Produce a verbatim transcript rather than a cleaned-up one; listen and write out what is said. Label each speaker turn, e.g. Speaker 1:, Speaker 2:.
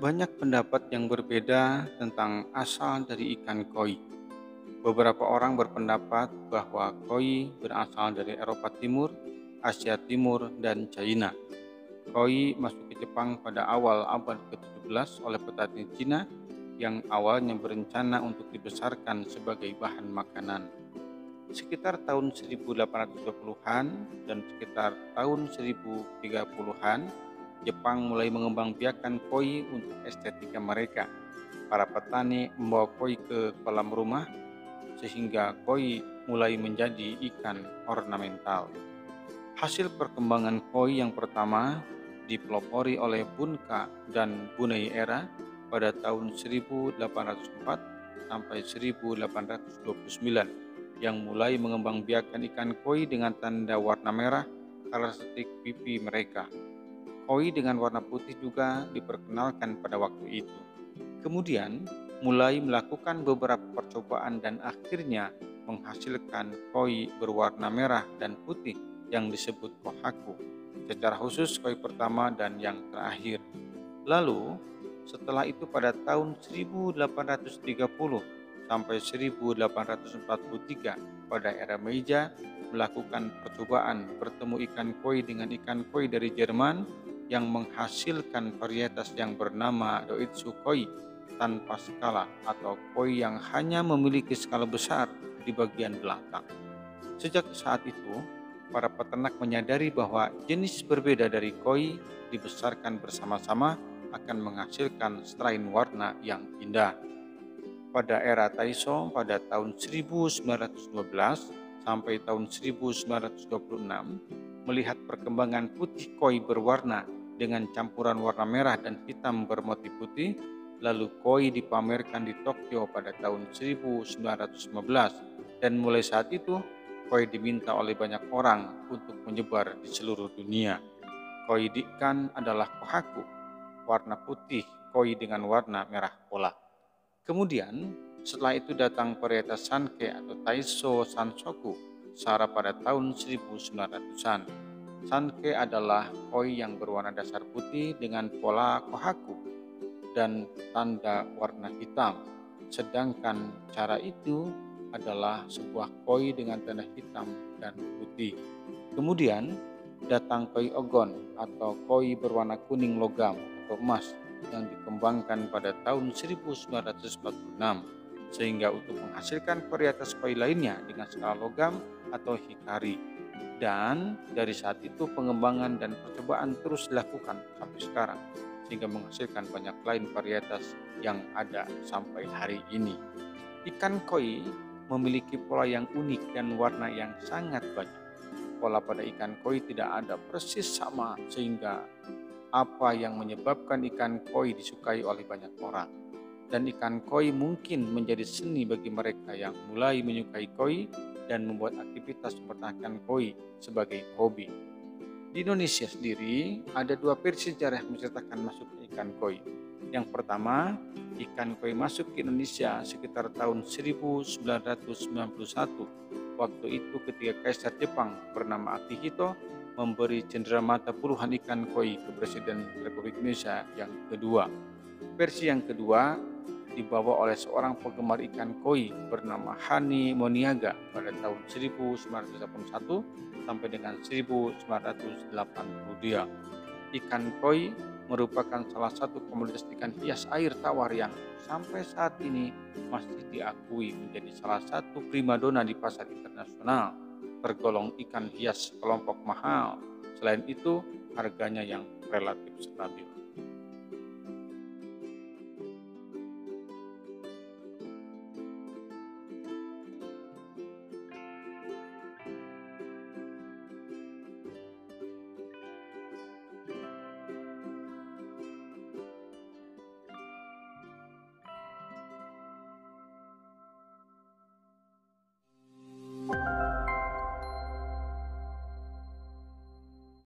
Speaker 1: Banyak pendapat yang berbeda tentang asal dari ikan koi. Beberapa orang berpendapat bahwa koi berasal dari Eropa Timur, Asia Timur, dan China. Koi masuk ke Jepang pada awal abad ke tujuh belas oleh petani Cina yang awalnya berencana untuk dibesarkan sebagai bahan makanan. Sekitar tahun seribu delapan ratus dua puluhan dan sekitar tahun seribu tiga puluhan, Jepang mulai mengembangbiakan koi untuk estetika mereka. Para petani membawa koi ke kolam rumah sehingga koi mulai menjadi ikan ornamental. Hasil perkembangan koi yang pertama dipelopori oleh Bunka dan Bunei Era pada tahun seribu delapan ratus empat sampai seribu delapan ratus dua puluh sembilan yang mulai mengembangbiakan ikan koi dengan tanda warna merah karakteristik pipi mereka. Koi dengan warna putih juga diperkenalkan pada waktu itu. Kemudian mulai melakukan beberapa percobaan dan akhirnya menghasilkan koi berwarna merah dan putih yang disebut kohaku. Secara khusus koi pertama dan yang terakhir. Lalu setelah itu pada tahun seribu delapan ratus tiga puluh sampai seribu delapan ratus empat puluh tiga pada era Meiji melakukan percobaan bertemu ikan koi dengan ikan koi dari Jerman yang menghasilkan varietas yang bernama Doitsu koi tanpa skala atau koi yang hanya memiliki skala besar di bagian belakang. Sejak saat itu, para peternak menyadari bahwa jenis berbeda dari koi dibesarkan bersama-sama akan menghasilkan strain warna yang indah. Pada era Taisho pada tahun seribu sembilan ratus dua belas sampai tahun seribu sembilan ratus dua puluh enam, melihat perkembangan putih koi berwarna dengan campuran warna merah dan hitam bermotif putih, lalu koi dipamerkan di Tokyo pada tahun seribu sembilan ratus lima belas dan mulai saat itu koi diminta oleh banyak orang untuk menyebar di seluruh dunia. Koi ikan adalah kohaku, warna putih koi dengan warna merah pola. Kemudian setelah itu datang varietas Sankei atau Taisho Sansoku Sara pada tahun seribu sembilan ratusan. Sankei adalah koi yang berwarna dasar putih dengan pola kohaku dan tanda warna hitam. Sedangkan cara itu adalah sebuah koi dengan tanda hitam dan putih. Kemudian datang koi ogon atau koi berwarna kuning logam atau emas yang dikembangkan pada tahun seribu sembilan ratus empat puluh enam sehingga untuk menghasilkan varietas koi lainnya dengan skala logam atau hikari. Dan dari saat itu pengembangan dan percobaan terus dilakukan sampai sekarang sehingga menghasilkan banyak lain varietas yang ada sampai hari ini. Ikan koi memiliki pola yang unik dan warna yang sangat banyak. Pola pada ikan koi tidak ada persis sama sehingga apa yang menyebabkan ikan koi disukai oleh banyak orang. Dan ikan koi mungkin menjadi seni bagi mereka yang mulai menyukai koi dan membuat aktivitas mempertahankan koi sebagai hobi. Di Indonesia sendiri ada dua versi sejarah menceritakan masuknya ikan koi. Yang pertama, ikan koi masuk ke Indonesia sekitar tahun seribu sembilan ratus sembilan puluh satu. Waktu itu ketika Kaisar Jepang bernama Akihito memberi cenderamata puluhan ikan koi ke Presiden Republik Indonesia yang kedua. Versi yang kedua dibawa oleh seorang penggemar ikan koi bernama Hani Moniaga pada tahun seribu sembilan ratus delapan puluh satu sampai dengan seribu sembilan ratus delapan puluh dua. Ikan koi merupakan salah satu komoditas ikan hias air tawar yang sampai saat ini masih diakui menjadi salah satu primadona di pasar internasional, tergolong ikan hias kelompok mahal. Selain itu, harganya yang relatif stabil.